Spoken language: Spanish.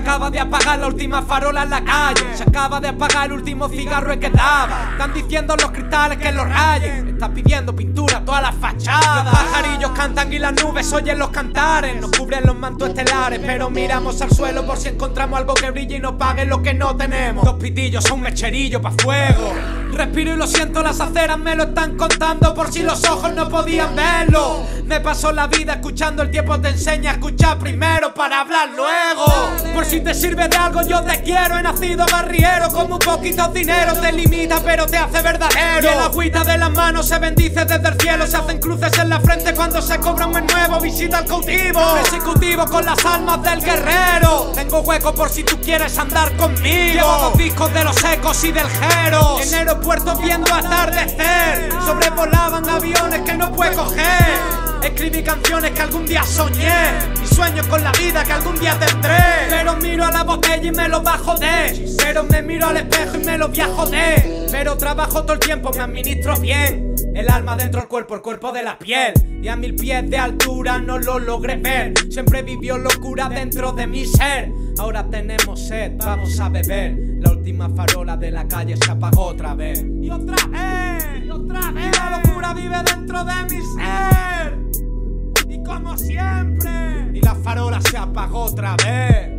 acaba de apagar la última farola en la calle. Se acaba de apagar el último cigarro que daba. Están diciendo los cristales que los rayen. Están pidiendo pintura a todas las fachadas. Los pajarillos cantan y las nubes oyen los cantares. Nos cubren los mantos estelares, pero miramos al suelo por si encontramos algo que brille y nos pague lo que no tenemos. Dos pitillos son un mecherillo pa' fuego. Respiro y lo siento, las aceras me lo están contando por si los ojos no podían verlo. Me paso la vida escuchando, el tiempo te enseña a escuchar primero para hablar luego. Por si te sirve de algo, yo te quiero. He nacido guerrillero, como un poquito dinero te limita pero te hace verdadero. Y el agüita de las manos se bendice desde el cielo. Se hacen cruces en la frente cuando se cobra un mes nuevo. Visita el cautivo, ejecutivo con las almas del guerrero. Tengo hueco por si tú quieres andar conmigo. Llevo 2 discos de los ecos y del Jeros. En aeropuertos viendo atardecer. Sobrevolaban aviones que no pude coger. Escribí canciones que algún día soñé y sueños con la vida que algún día tendré. Pero miro a la botella y me lo va a joder. Pero me miro al espejo y me lo voy a joder. Pero trabajo todo el tiempo, me administro bien. El alma dentro del cuerpo, el cuerpo de la piel. Y a 1000 pies de altura no lo logré ver. Siempre vivió locura dentro de mi ser. Ahora tenemos sed, vamos a beber. La última farola de la calle se apagó otra vez. Y otra vez, y otra vez. Y la locura vive dentro de mi ser. Y como siempre, y la farola se apagó otra vez.